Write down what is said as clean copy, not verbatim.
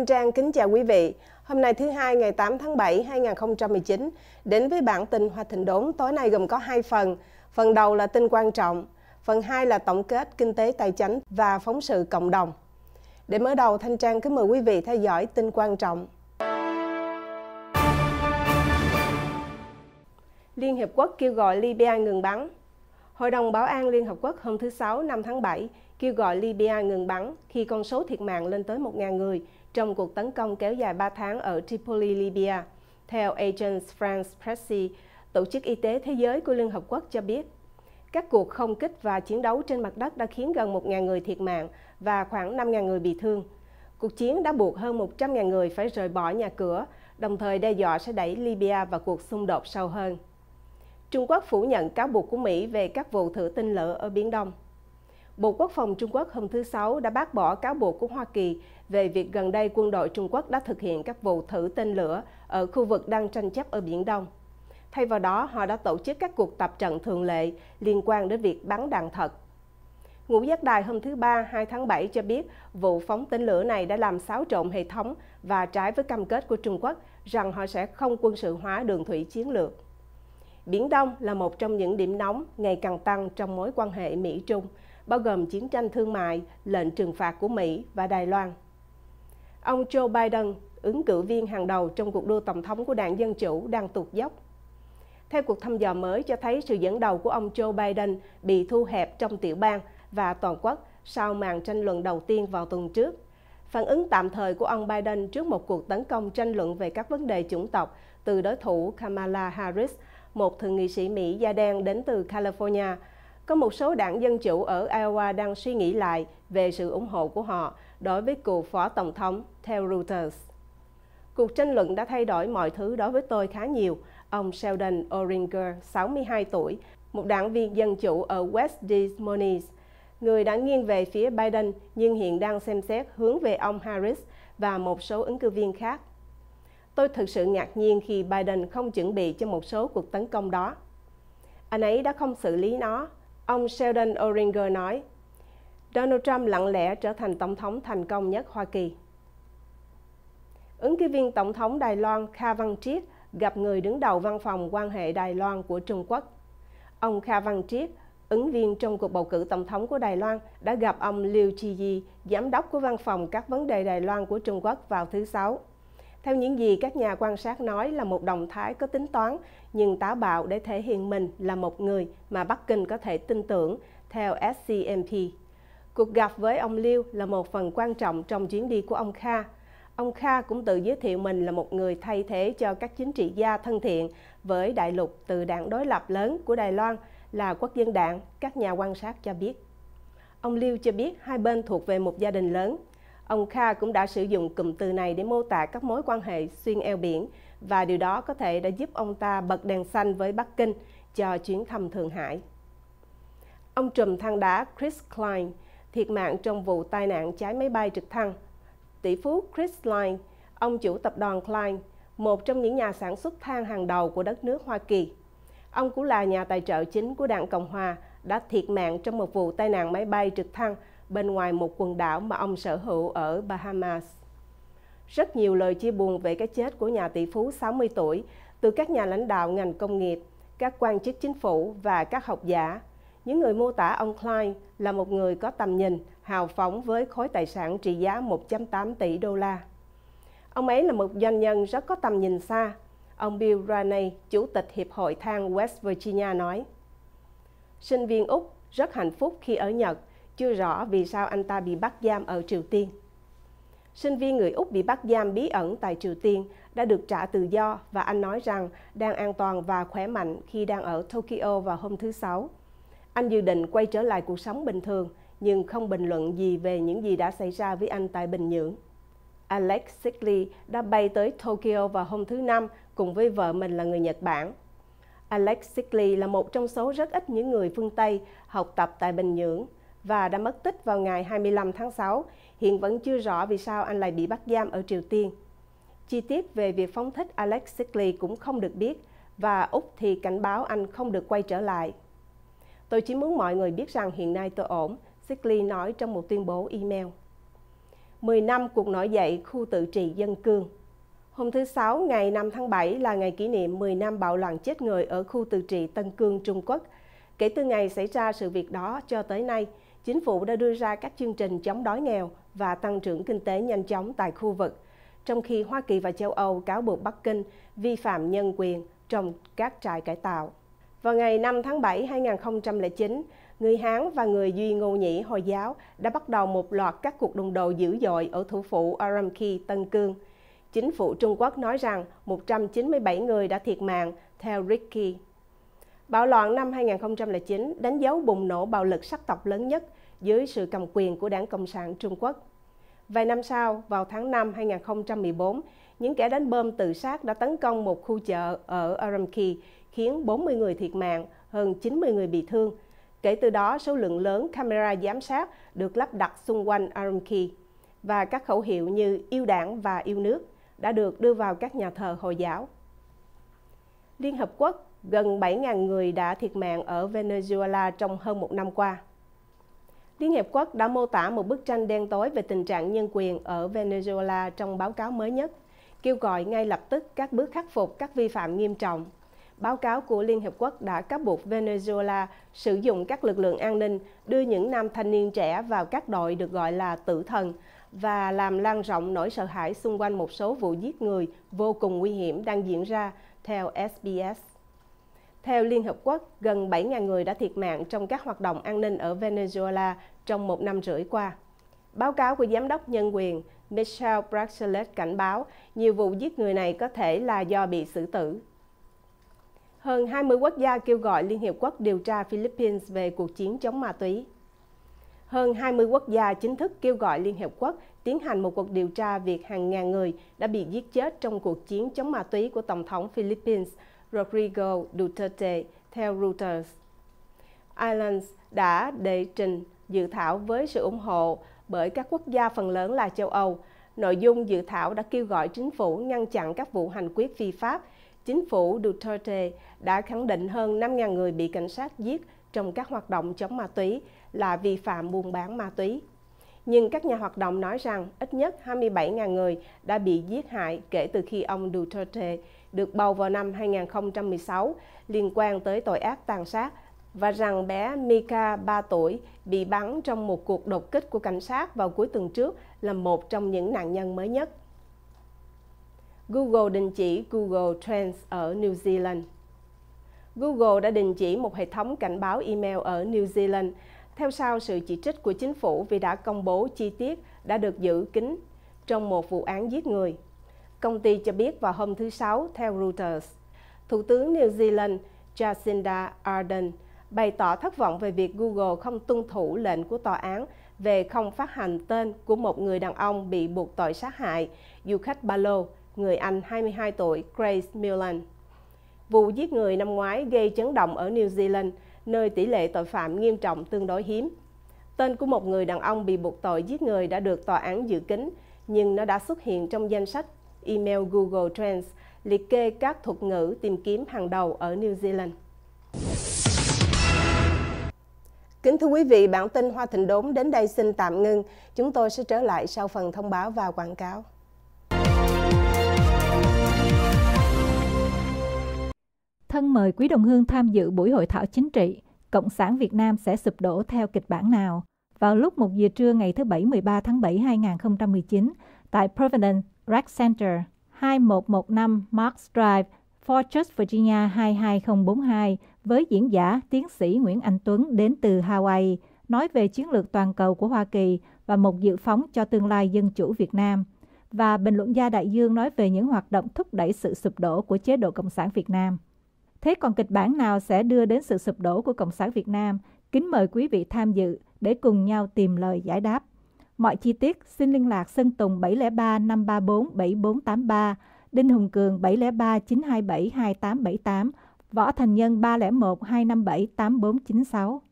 Thanh Trang kính chào quý vị. Hôm nay thứ Hai ngày 8 tháng 7 2019 đến với bản tin Hoa Thịnh Đốn tối nay gồm có 2 phần. Phần đầu là tin quan trọng, phần 2 là tổng kết kinh tế tài chính và phóng sự cộng đồng. Để mở đầu, Thanh Trang kính mời quý vị theo dõi tin quan trọng. Liên Hiệp Quốc kêu gọi Libya ngừng bắn. Hội đồng Bảo an Liên Hợp Quốc hôm thứ Sáu 5 tháng 7 kêu gọi Libya ngừng bắn khi con số thiệt mạng lên tới 1.000 người trong cuộc tấn công kéo dài 3 tháng ở Tripoli, Libya. Theo Agence France Presse, Tổ chức Y tế Thế giới của Liên Hợp Quốc cho biết, các cuộc không kích và chiến đấu trên mặt đất đã khiến gần 1.000 người thiệt mạng và khoảng 5.000 người bị thương. Cuộc chiến đã buộc hơn 100.000 người phải rời bỏ nhà cửa, đồng thời đe dọa sẽ đẩy Libya vào cuộc xung đột sâu hơn. Trung Quốc phủ nhận cáo buộc của Mỹ về các vụ thử tên lửa ở Biển Đông. Bộ Quốc phòng Trung Quốc hôm thứ Sáu đã bác bỏ cáo buộc của Hoa Kỳ về việc gần đây quân đội Trung Quốc đã thực hiện các vụ thử tên lửa ở khu vực đang tranh chấp ở Biển Đông. Thay vào đó, họ đã tổ chức các cuộc tập trận thường lệ liên quan đến việc bắn đạn thật. Ngũ giác đài hôm thứ Ba 2 tháng 7 cho biết vụ phóng tên lửa này đã làm xáo trộn hệ thống và trái với cam kết của Trung Quốc rằng họ sẽ không quân sự hóa đường thủy chiến lược. Biển Đông là một trong những điểm nóng ngày càng tăng trong mối quan hệ Mỹ-Trung, bao gồm chiến tranh thương mại, lệnh trừng phạt của Mỹ và Đài Loan. Ông Joe Biden, ứng cử viên hàng đầu trong cuộc đua tổng thống của Đảng Dân Chủ, đang tụt dốc. Theo cuộc thăm dò mới cho thấy sự dẫn đầu của ông Joe Biden bị thu hẹp trong tiểu bang và toàn quốc sau màn tranh luận đầu tiên vào tuần trước. Phản ứng tạm thời của ông Biden trước một cuộc tấn công tranh luận về các vấn đề chủng tộc từ đối thủ Kamala Harris, một thượng nghị sĩ Mỹ da đen đến từ California. Có một số đảng Dân Chủ ở Iowa đang suy nghĩ lại về sự ủng hộ của họ đối với cựu phó tổng thống, theo Reuters. Cuộc tranh luận đã thay đổi mọi thứ đối với tôi khá nhiều, ông Sheldon Oringer, 62 tuổi, một đảng viên Dân Chủ ở West Des Moines, người đã nghiêng về phía Biden nhưng hiện đang xem xét hướng về ông Harris và một số ứng cử viên khác. Tôi thực sự ngạc nhiên khi Biden không chuẩn bị cho một số cuộc tấn công đó. Anh ấy đã không xử lý nó, ông Sheldon Oringer nói. Donald Trump lặng lẽ trở thành tổng thống thành công nhất Hoa Kỳ. Ứng cử viên tổng thống Đài Loan Kha Văn Triết gặp người đứng đầu văn phòng quan hệ Đài Loan của Trung Quốc. Ông Kha Văn Triết, ứng viên trong cuộc bầu cử tổng thống của Đài Loan, đã gặp ông Liu Chiyi, giám đốc của văn phòng các vấn đề Đài Loan của Trung Quốc vào thứ Sáu. Theo những gì các nhà quan sát nói là một động thái có tính toán nhưng táo bạo để thể hiện mình là một người mà Bắc Kinh có thể tin tưởng, theo SCMP. Cuộc gặp với ông Liu là một phần quan trọng trong chuyến đi của ông Kha. Ông Kha cũng tự giới thiệu mình là một người thay thế cho các chính trị gia thân thiện với đại lục từ đảng đối lập lớn của Đài Loan là Quốc dân đảng, các nhà quan sát cho biết. Ông Liu cho biết hai bên thuộc về một gia đình lớn. Ông Kha cũng đã sử dụng cụm từ này để mô tả các mối quan hệ xuyên eo biển và điều đó có thể đã giúp ông ta bật đèn xanh với Bắc Kinh cho chuyến thăm Thượng Hải. Ông trùm than đá Chris Klein thiệt mạng trong vụ tai nạn cháy máy bay trực thăng. Tỷ phú Chris Klein, ông chủ tập đoàn Klein, một trong những nhà sản xuất than hàng đầu của đất nước Hoa Kỳ. Ông cũng là nhà tài trợ chính của Đảng Cộng Hòa, đã thiệt mạng trong một vụ tai nạn máy bay trực thăng bên ngoài một quần đảo mà ông sở hữu ở Bahamas. Rất nhiều lời chia buồn về cái chết của nhà tỷ phú 60 tuổi từ các nhà lãnh đạo ngành công nghiệp, các quan chức chính phủ và các học giả. Những người mô tả ông Klein là một người có tầm nhìn, hào phóng với khối tài sản trị giá 1.8 tỷ đô la. Ông ấy là một doanh nhân rất có tầm nhìn xa. Ông Bill Raney, chủ tịch Hiệp hội than West Virginia nói. Sinh viên Úc rất hạnh phúc khi ở Nhật, chưa rõ vì sao anh ta bị bắt giam ở Triều Tiên. Sinh viên người Úc bị bắt giam bí ẩn tại Triều Tiên đã được trả tự do và anh nói rằng đang an toàn và khỏe mạnh khi đang ở Tokyo vào hôm thứ Sáu. Anh dự định quay trở lại cuộc sống bình thường nhưng không bình luận gì về những gì đã xảy ra với anh tại Bình Nhưỡng. Alex Sigley đã bay tới Tokyo vào hôm thứ Năm cùng với vợ mình là người Nhật Bản. Alex Sigley là một trong số rất ít những người phương Tây học tập tại Bình Nhưỡng và đã mất tích vào ngày 25 tháng 6. Hiện vẫn chưa rõ vì sao anh lại bị bắt giam ở Triều Tiên. Chi tiết về việc phóng thích Alex Sigley cũng không được biết và Úc thì cảnh báo anh không được quay trở lại. Tôi chỉ muốn mọi người biết rằng hiện nay tôi ổn, Sigley nói trong một tuyên bố email. 10 năm cuộc nổi dậy khu tự trị Dân Cương. Hôm thứ Sáu, ngày 5 tháng 7 là ngày kỷ niệm 10 năm bạo loạn chết người ở khu tự trị Tân Cương, Trung Quốc. Kể từ ngày xảy ra sự việc đó cho tới nay, chính phủ đã đưa ra các chương trình chống đói nghèo và tăng trưởng kinh tế nhanh chóng tại khu vực, trong khi Hoa Kỳ và châu Âu cáo buộc Bắc Kinh vi phạm nhân quyền trong các trại cải tạo. Vào ngày 5 tháng 7, 2009, người Hán và người Duy Ngô Nhĩ Hồi giáo đã bắt đầu một loạt các cuộc đụng độ dữ dội ở thủ phủ Urumqi, Tân Cương. Chính phủ Trung Quốc nói rằng 197 người đã thiệt mạng theo Ricky. Bạo loạn năm 2009 đánh dấu bùng nổ bạo lực sắc tộc lớn nhất dưới sự cầm quyền của Đảng Cộng sản Trung Quốc. Vài năm sau, vào tháng 5 2014, những kẻ đánh bom tự sát đã tấn công một khu chợ ở Urumqi, khiến 40 người thiệt mạng, hơn 90 người bị thương. Kể từ đó, số lượng lớn camera giám sát được lắp đặt xung quanh Urumqi và các khẩu hiệu như yêu đảng và yêu nước đã được đưa vào các nhà thờ Hồi giáo. Liên Hợp Quốc, gần 7.000 người đã thiệt mạng ở Venezuela trong hơn một năm qua. Liên Hiệp Quốc đã mô tả một bức tranh đen tối về tình trạng nhân quyền ở Venezuela trong báo cáo mới nhất, kêu gọi ngay lập tức các bước khắc phục các vi phạm nghiêm trọng. Báo cáo của Liên Hiệp Quốc đã cáo buộc Venezuela sử dụng các lực lượng an ninh đưa những nam thanh niên trẻ vào các đội được gọi là tử thần và làm lan rộng nỗi sợ hãi xung quanh một số vụ giết người vô cùng nguy hiểm đang diễn ra, theo SBS. Theo Liên Hợp Quốc, gần 7.000 người đã thiệt mạng trong các hoạt động an ninh ở Venezuela trong một năm rưỡi qua. Báo cáo của Giám đốc Nhân quyền Michelle Bachelet cảnh báo nhiều vụ giết người này có thể là do bị xử tử. Hơn 20 quốc gia kêu gọi Liên Hiệp Quốc điều tra Philippines về cuộc chiến chống ma túy. Hơn 20 quốc gia chính thức kêu gọi Liên Hiệp Quốc tiến hành một cuộc điều tra việc hàng ngàn người đã bị giết chết trong cuộc chiến chống ma túy của Tổng thống Philippines Rodrigo Duterte, theo Reuters. Ireland đã đệ trình dự thảo với sự ủng hộ bởi các quốc gia phần lớn là châu Âu. Nội dung dự thảo đã kêu gọi chính phủ ngăn chặn các vụ hành quyết phi pháp. Chính phủ Duterte đã khẳng định hơn 5.000 người bị cảnh sát giết trong các hoạt động chống ma túy là vi phạm buôn bán ma túy. Nhưng các nhà hoạt động nói rằng ít nhất 27.000 người đã bị giết hại kể từ khi ông Duterte được bầu vào năm 2016 liên quan tới tội ác tàn sát, và rằng bé Mika, 3 tuổi, bị bắn trong một cuộc đột kích của cảnh sát vào cuối tuần trước là một trong những nạn nhân mới nhất. Google đình chỉ Google Trends ở New Zealand. Google đã đình chỉ một hệ thống cảnh báo email ở New Zealand theo sau sự chỉ trích của chính phủ vì đã công bố chi tiết đã được giữ kín trong một vụ án giết người. Công ty cho biết vào hôm thứ Sáu, theo Reuters. Thủ tướng New Zealand Jacinda Ardern bày tỏ thất vọng về việc Google không tuân thủ lệnh của tòa án về không phát hành tên của một người đàn ông bị buộc tội sát hại du khách Ba Lô, người Anh 22 tuổi Grace Millen. Vụ giết người năm ngoái gây chấn động ở New Zealand, nơi tỷ lệ tội phạm nghiêm trọng tương đối hiếm. Tên của một người đàn ông bị buộc tội giết người đã được tòa án giữ kín, nhưng nó đã xuất hiện trong danh sách email Google Trends, liệt kê các thuật ngữ tìm kiếm hàng đầu ở New Zealand. Kính thưa quý vị, bản tin Hoa Thịnh Đốn đến đây xin tạm ngưng. Chúng tôi sẽ trở lại sau phần thông báo và quảng cáo. Thân mời quý đồng hương tham dự buổi hội thảo chính trị Cộng sản Việt Nam sẽ sụp đổ theo kịch bản nào vào lúc 1 giờ trưa ngày thứ Bảy 13 tháng 7 2019 tại Providence Rec Center 2115 Marks Drive, Fort Church, Virginia 22042 với diễn giả tiến sĩ Nguyễn Anh Tuấn đến từ Hawaii nói về chiến lược toàn cầu của Hoa Kỳ và một dự phóng cho tương lai dân chủ Việt Nam, và bình luận gia Đại Dương nói về những hoạt động thúc đẩy sự sụp đổ của chế độ Cộng sản Việt Nam. Thế còn kịch bản nào sẽ đưa đến sự sụp đổ của Cộng sản Việt Nam? Kính mời quý vị tham dự để cùng nhau tìm lời giải đáp. Mọi chi tiết xin liên lạc Sơn Tùng 703 534 7483, Đinh Hùng Cường 703 927 2878, Võ Thành Nhân 301 257 8496.